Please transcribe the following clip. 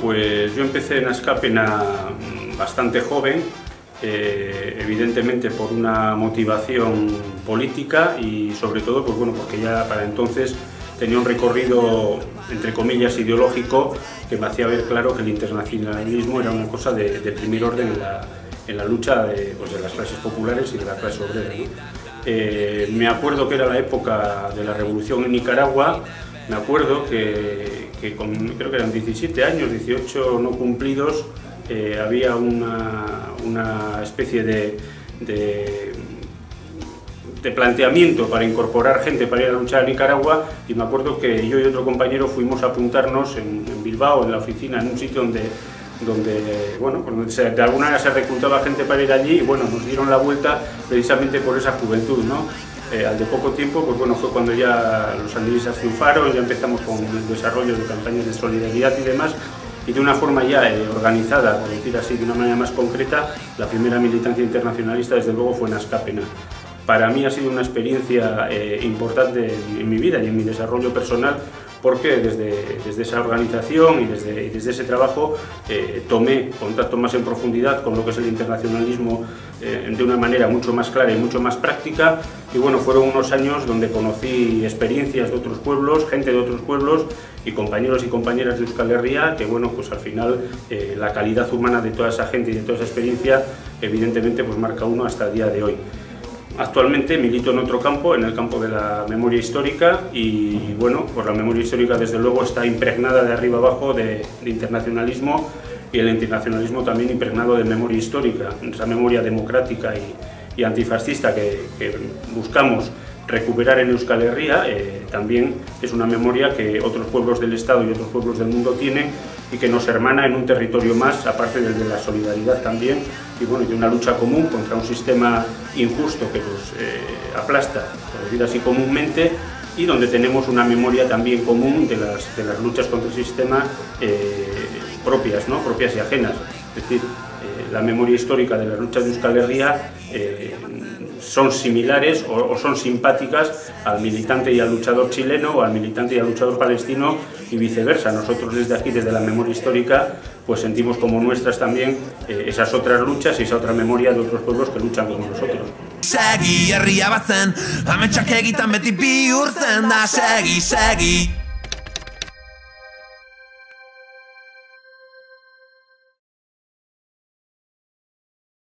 pues yo empecé en Askapena bastante joven, evidentemente por una motivación política y sobre todo pues bueno, porque ya para entonces tenía un recorrido, entre comillas, ideológico que me hacía ver claro que el internacionalismo era una cosa de primer orden en la lucha de las clases populares y de la clase obrera, ¿no? Me acuerdo que era la época de la revolución en Nicaragua. Me acuerdo que creo que eran 17 años, 18 no cumplidos, había una especie de planteamiento para incorporar gente para ir a luchar a Nicaragua, y me acuerdo que yo y otro compañero fuimos a apuntarnos en Bilbao, en la oficina, en un sitio donde bueno, de alguna manera se reclutaba gente para ir allí, y bueno, nos dieron la vuelta precisamente por esa juventud, ¿no? Al de poco tiempo, pues bueno, fue cuando ya los sandinistas triunfaron, ya empezamos con el desarrollo de campañas de solidaridad y demás, y de una forma ya organizada, por decir así, de una manera más concreta, la primera militancia internacionalista desde luego fue en Askapena. Para mí ha sido una experiencia importante en mi vida y en mi desarrollo personal, porque desde esa organización y desde ese trabajo tomé contacto más en profundidad con lo que es el internacionalismo de una manera mucho más clara y mucho más práctica, y bueno, fueron unos años donde conocí experiencias de otros pueblos, gente de otros pueblos y compañeros y compañeras de Euskal Herria, que bueno, pues al final la calidad humana de toda esa gente y de toda esa experiencia evidentemente pues marca uno hasta el día de hoy. Actualmente milito en otro campo, en el campo de la memoria histórica, y bueno, pues la memoria histórica desde luego está impregnada de arriba abajo de internacionalismo, y el internacionalismo también impregnado de memoria histórica, esa memoria democrática y antifascista que buscamos recuperar en Euskal Herria. También es una memoria que otros pueblos del Estado y otros pueblos del mundo tienen, y que nos hermana en un territorio más, aparte del de la solidaridad también, y bueno, de una lucha común contra un sistema injusto que nos aplasta, por decir así comúnmente, y donde tenemos una memoria también común de las luchas contra el sistema propias, ¿no? Propias y ajenas. Es decir, la memoria histórica de las luchas de Euskal Herria son similares o son simpáticas al militante y al luchador chileno, o al militante y al luchador palestino, y viceversa. Nosotros desde aquí, desde la memoria histórica, pues sentimos como nuestras también esas otras luchas y esa otra memoria de otros pueblos que luchan como nosotros. Segi herria batzen, ametsak egitan beti bihurtzen da, segi